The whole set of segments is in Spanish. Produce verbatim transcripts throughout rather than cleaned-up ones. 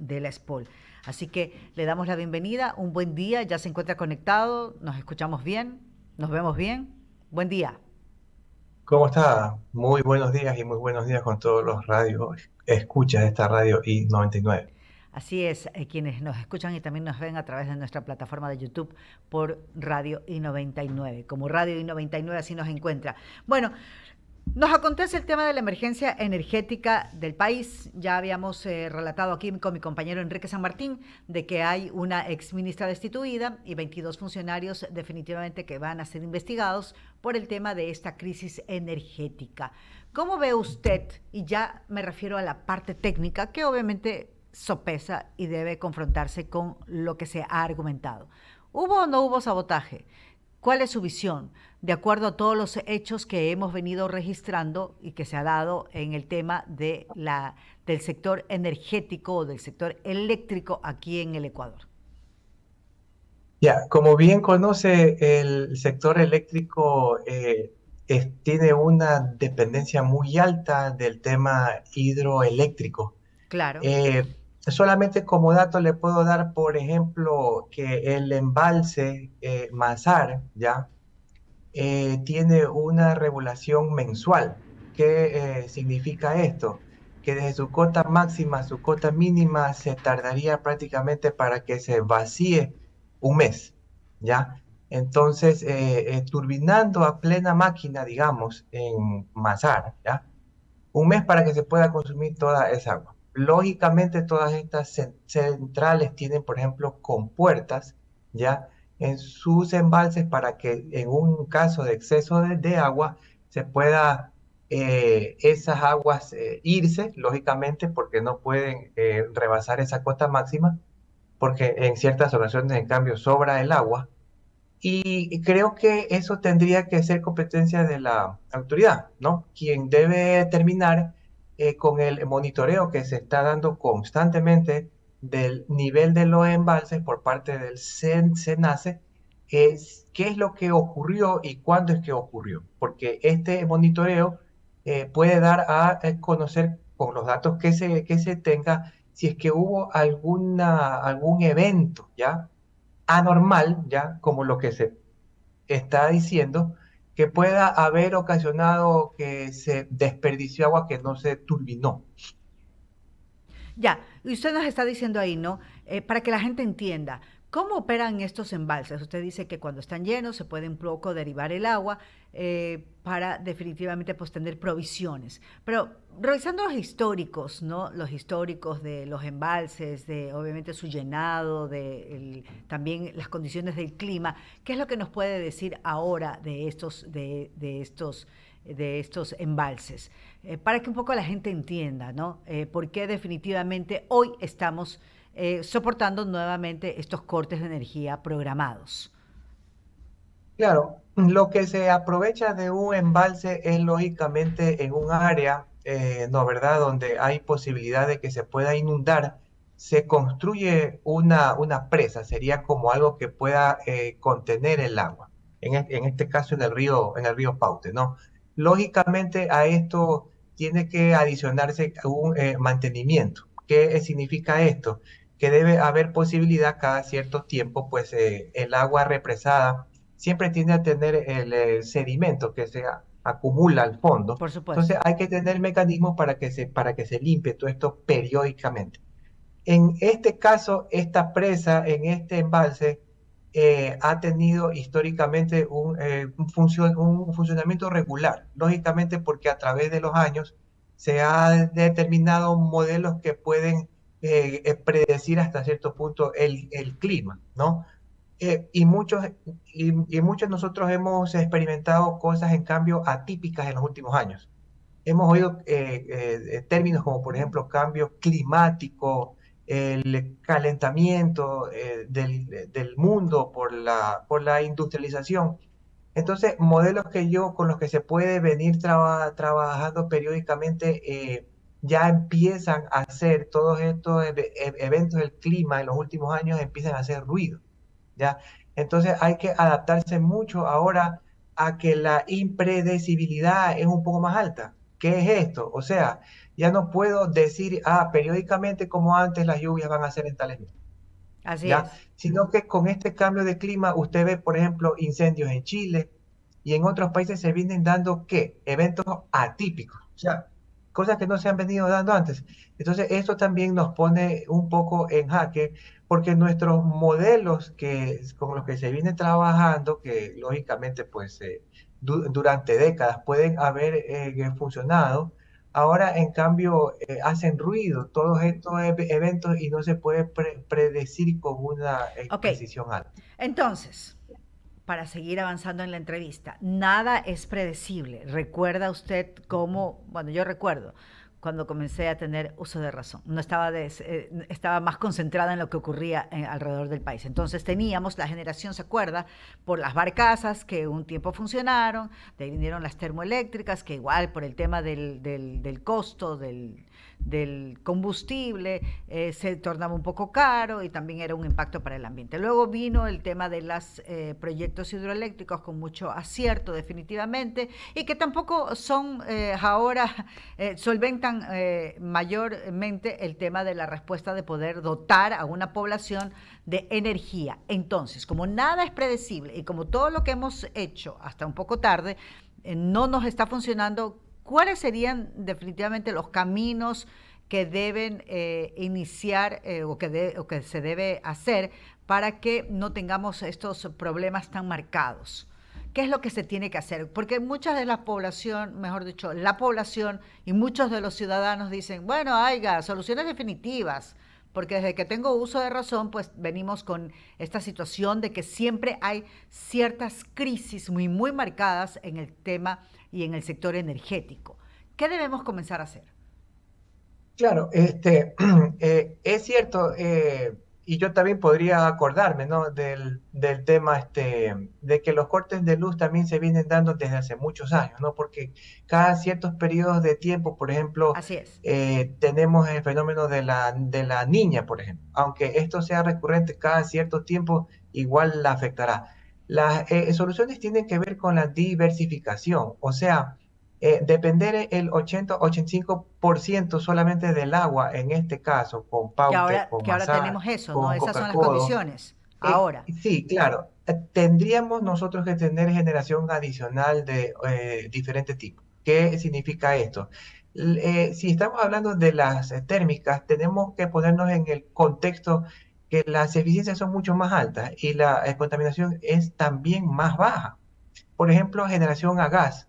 de la SPOL. Así que le damos la bienvenida, un buen día, ya se encuentra conectado, nos escuchamos bien, nos vemos bien. Buen día. ¿Cómo está? Muy buenos días y muy buenos días con todos los radios, escuchas de esta radio I noventa y nueve. Así es, eh, quienes nos escuchan y también nos ven a través de nuestra plataforma de YouTube por Radio I noventa y nueve. Como Radio I noventa y nueve así nos encuentra. Bueno, nos acontece el tema de la emergencia energética del país. Ya habíamos eh, relatado aquí con mi compañero Enrique San Martín de que hay una exministra destituida y veintidós funcionarios definitivamente que van a ser investigados por el tema de esta crisis energética. ¿Cómo ve usted? Y ya me refiero a la parte técnica, que obviamente sopesa y debe confrontarse con lo que se ha argumentado. ¿Hubo o no hubo sabotaje? ¿Cuál es su visión? De acuerdo a todos los hechos que hemos venido registrando y que se ha dado en el tema de la, del sector energético o del sector eléctrico aquí en el Ecuador. Ya, como bien conoce, el sector eléctrico eh, es- tiene una dependencia muy alta del tema hidroeléctrico. Claro. Eh, Solamente como dato le puedo dar, por ejemplo, que el embalse eh, Mazar, ¿ya? Eh, tiene una regulación mensual. ¿Qué eh, significa esto? Que desde su cota máxima a su cota mínima se tardaría prácticamente para que se vacíe un mes, ¿ya? Entonces, eh, eh, turbinando a plena máquina, digamos, en Mazar, ¿ya? Un mes para que se pueda consumir toda esa agua. Lógicamente, todas estas cen- centrales tienen, por ejemplo, compuertas, ¿ya? En sus embalses para que en un caso de exceso de, de agua se pueda eh, esas aguas eh, irse, lógicamente, porque no pueden eh, rebasar esa cota máxima, porque en ciertas ocasiones, en cambio, sobra el agua y creo que eso tendría que ser competencia de la autoridad, ¿no? Quien debe terminar eh, con el monitoreo que se está dando constantemente del nivel de los embalses por parte del CEN SENACE, es qué es lo que ocurrió y cuándo es que ocurrió, porque este monitoreo eh, puede dar a eh, conocer con los datos que se, que se tenga si es que hubo alguna, algún evento, ¿ya? Anormal, ya como lo que se está diciendo, que pueda haber ocasionado que se desperdició agua que no se turbinó. Ya, y usted nos está diciendo ahí, ¿no? Eh, para que la gente entienda, ¿cómo operan estos embalses? Usted dice que cuando están llenos se puede un poco derivar el agua eh, para definitivamente pues tener provisiones. Pero revisando los históricos, ¿no? Los históricos de los embalses, de obviamente su llenado, de el- también las condiciones del clima, ¿qué es lo que nos puede decir ahora de estos, de, de estos de estos embalses, eh, para que un poco la gente entienda, ¿no? Eh, por qué definitivamente hoy estamos eh, soportando nuevamente estos cortes de energía programados. Claro, lo que se aprovecha de un embalse es lógicamente en un área, eh, ¿no, verdad?, donde hay posibilidad de que se pueda inundar, se construye una, una presa, sería como algo que pueda eh, contener el agua, en, e- en este caso en el río, en el río Paute, ¿no? Lógicamente a esto tiene que adicionarse un eh, mantenimiento. ¿Qué significa esto? Que debe haber posibilidad cada cierto tiempo, pues eh, el agua represada siempre tiende a tener el, eh, sedimento que se a- acumula al fondo. Por supuesto. Entonces hay que tener mecanismos para que se, para que se limpie todo esto periódicamente. En este caso, esta presa en este embalse eh, ha tenido históricamente un, eh, un, funcio- un funcionamiento regular, lógicamente porque a través de los años se han determinado modelos que pueden eh, eh, predecir hasta cierto punto el, el clima, ¿no? Eh, y muchos, y, y muchos de nosotros hemos experimentado cosas en cambio atípicas en los últimos años. Hemos oído eh, eh, términos como, por ejemplo, cambio climático, el calentamiento eh, del, del mundo por la, por la industrialización. Entonces, modelos que yo, con los que se puede venir traba- trabajando periódicamente, eh, ya empiezan a hacer todos estos eve- e- eventos del clima en los últimos años, empiezan a hacer ruido. ¿Ya? Entonces hay que adaptarse mucho ahora a que la impredecibilidad es un poco más alta. ¿Qué es esto? O sea, ya no puedo decir, ah, periódicamente como antes las lluvias van a ser en tales meses, Así ¿ya? es. Sino que con este cambio de clima usted ve, por ejemplo, incendios en Chile y en otros países se vienen dando, ¿qué? Eventos atípicos, o sea, cosas que no se han venido dando antes. Entonces, esto también nos pone un poco en jaque porque nuestros modelos que, con los que se viene trabajando, que lógicamente, pues, eh, du- durante décadas pueden haber eh, funcionado, ahora, en cambio, eh, hacen ruido todos estos e- eventos y no se puede pre- predecir con una eh, Ok, precisión alta. entonces, para seguir avanzando en la entrevista, nada es predecible. ¿Recuerda usted cómo, bueno, yo recuerdo cuando comencé a tener uso de razón, no estaba, des- eh, estaba más concentrada en lo que ocurría eh, alrededor del país. Entonces teníamos, la generación se acuerda, por las barcazas que un tiempo funcionaron, de ahí vinieron las termoeléctricas, que igual por el tema del, del, del costo, del, del combustible, eh, se tornaba un poco caro y también era un impacto para el ambiente. Luego vino el tema de los eh, proyectos hidroeléctricos con mucho acierto definitivamente y que tampoco son eh, ahora, eh, solventan eh, mayormente el tema de la respuesta de poder dotar a una población de energía. Entonces, como nada es predecible y como todo lo que hemos hecho hasta un poco tarde eh, no nos está funcionando, ¿cuáles serían definitivamente los caminos que deben eh, iniciar eh, o, que de, o que se debe hacer para que no tengamos estos problemas tan marcados? ¿Qué es lo que se tiene que hacer? Porque mucha de la población, mejor dicho, la población y muchos de los ciudadanos dicen, bueno, haya soluciones definitivas, porque desde que tengo uso de razón, pues venimos con esta situación de que siempre hay ciertas crisis muy, muy marcadas en el tema y en el sector energético. ¿Qué debemos comenzar a hacer? Claro, este, eh, es cierto, eh, y yo también podría acordarme, ¿no? Del, del tema, este, de que los cortes de luz también se vienen dando desde hace muchos años, ¿no? Porque cada ciertos periodos de tiempo, por ejemplo, Así es. eh, tenemos el fenómeno de la, de la niña, por ejemplo. Aunque esto sea recurrente cada cierto tiempo, igual la afectará. Las eh, soluciones tienen que ver con la diversificación, o sea, eh, depender el ochenta-ochenta y cinco por ciento solamente del agua, en este caso, con Que Pauter, ahora, con que ahora Masar, tenemos eso, ¿no? con Esas son las Coca-Codo. condiciones. Eh, Ahora. sí, claro, eh, tendríamos nosotros que tener generación adicional de eh, diferente tipo. ¿Qué significa esto? L- eh, si estamos hablando de las eh, térmicas, tenemos que ponernos en el contexto que las eficiencias son mucho más altas y la eh, contaminación es también más baja. Por ejemplo, generación a gas.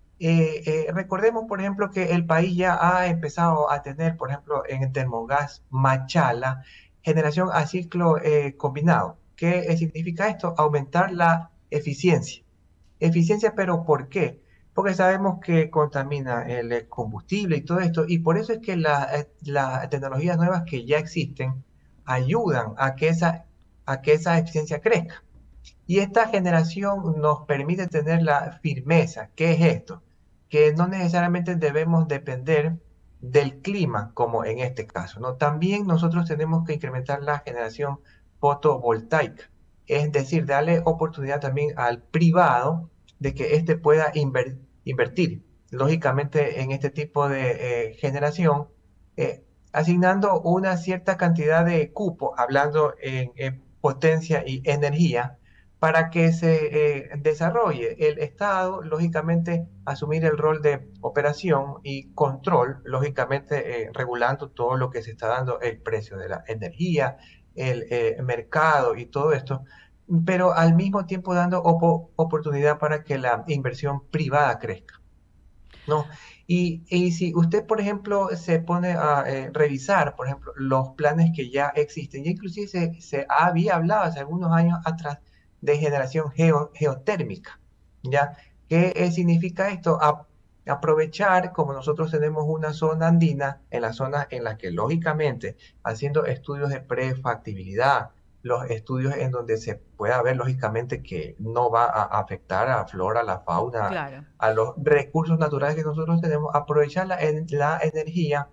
Eh, eh, recordemos, por ejemplo, que el país ya ha empezado a tener, por ejemplo, en el Termogas Machala, generación a ciclo eh, combinado. ¿Qué eh, significa esto? Aumentar la eficiencia. Eficiencia, pero ¿por qué? Porque sabemos que contamina el eh, combustible y todo esto, y por eso es que la- eh, las tecnologías nuevas que ya existen ayudan a que esa, a que esa eficiencia crezca. Y esta generación nos permite tener la firmeza. ¿Qué es esto? Que no necesariamente debemos depender del clima, como en este caso, ¿no? También nosotros tenemos que incrementar la generación fotovoltaica, es decir, darle oportunidad también al privado de que éste pueda inver- invertir, lógicamente, en este tipo de eh, generación, eh, asignando una cierta cantidad de cupo, hablando en en potencia y energía para que se eh, desarrolle el Estado, lógicamente, asumir el rol de operación y control, lógicamente, eh, regulando todo lo que se está dando, el precio de la energía, el eh, mercado y todo esto, pero al mismo tiempo dando opo- oportunidad para que la inversión privada crezca, ¿no? Y, y si usted, por ejemplo, se pone a eh, revisar, por ejemplo, los planes que ya existen, ya inclusive se, se había hablado hace algunos años atrás de generación geo- geotérmica, ¿ya? ¿Qué eh, significa esto? A- aprovechar, como nosotros tenemos una zona andina, en las zonas en las que, lógicamente, haciendo estudios de prefactibilidad, los estudios en donde se pueda ver, lógicamente, que no va a afectar a la flora, a la fauna, Claro. a los recursos naturales que nosotros tenemos, aprovechar la, en- la energía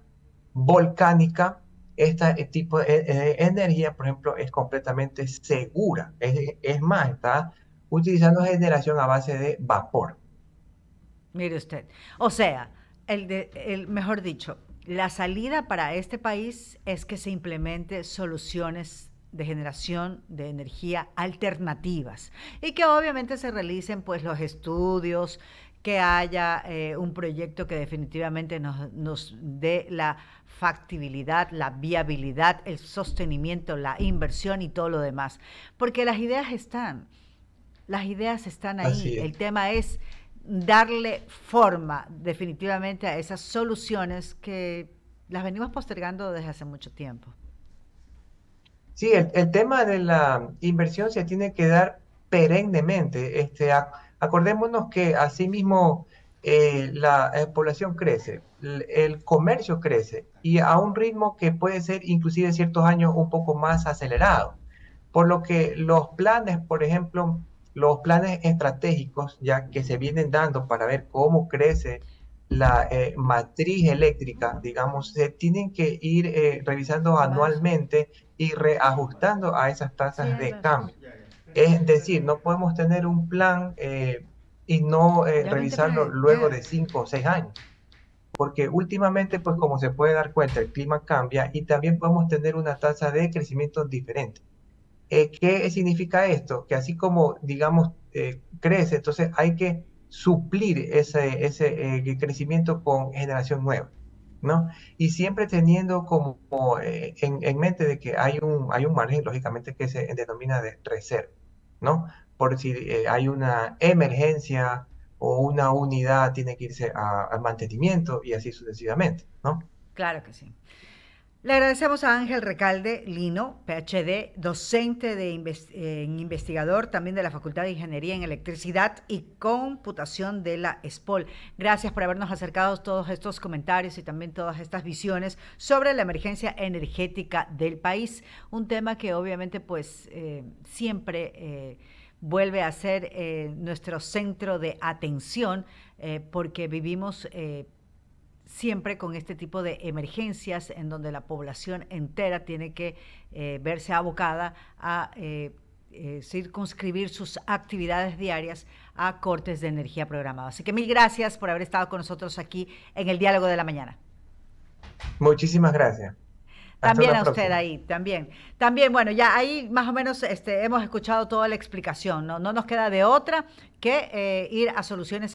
volcánica. Este tipo de eh, energía, por ejemplo, es completamente segura. Es, es más, está utilizando generación a base de vapor. Mire usted. O sea, el, de, el mejor dicho, la salida para este país es que se implemente soluciones de generación de energía alternativas y que obviamente se realicen pues los estudios, que haya eh, un proyecto que definitivamente nos, nos dé la factibilidad, la viabilidad, el sostenimiento, la inversión y todo lo demás. Porque las ideas están, las ideas están ahí. Así es. El tema es darle forma definitivamente a esas soluciones que las venimos postergando desde hace mucho tiempo. Sí, el, el tema de la inversión se tiene que dar perennemente. Este, ac- acordémonos que asimismo eh, la eh, población crece, el, el comercio crece y a un ritmo que puede ser inclusive ciertos años un poco más acelerado. Por lo que los planes, por ejemplo, los planes estratégicos ya que se vienen dando para ver cómo crece la eh, matriz eléctrica, digamos, se tienen que ir eh, revisando Vaso. anualmente y reajustando a esas Sí, tasas hay de vaso. cambio. Es decir, no podemos tener un plan eh, y no eh, Ya vente revisarlo para luego ya. de cinco o seis años, porque últimamente, pues como se puede dar cuenta, el clima cambia y también podemos tener una tasa de crecimiento diferente. Eh, ¿qué significa esto? Que así como, digamos, eh, crece, entonces hay que suplir ese, ese eh, crecimiento con generación nueva, ¿no? Y siempre teniendo como eh, en, en mente de que hay un, hay un margen, lógicamente, que se denomina de reserva, ¿no? Por si eh, hay una emergencia o una unidad tiene que irse a, a mantenimiento y así sucesivamente, ¿no? Claro que sí. Le agradecemos a Ángel Recalde Lino, P H D, docente de inves- eh, investigador también de la Facultad de Ingeniería en Electricidad y Computación de la ESPOL. Gracias por habernos acercado todos estos comentarios y también todas estas visiones sobre la emergencia energética del país. Un tema que obviamente pues eh, siempre eh, vuelve a ser eh, nuestro centro de atención eh, porque vivimos... Eh, siempre con este tipo de emergencias en donde la población entera tiene que eh, verse abocada a eh, eh, circunscribir sus actividades diarias a cortes de energía programada. Así que mil gracias por haber estado con nosotros aquí en el Diálogo de la Mañana. Muchísimas gracias. Hasta También una a usted próxima. ahí, también. También, bueno, ya ahí más o menos este, hemos escuchado toda la explicación, ¿no? No nos queda de otra que eh, ir a soluciones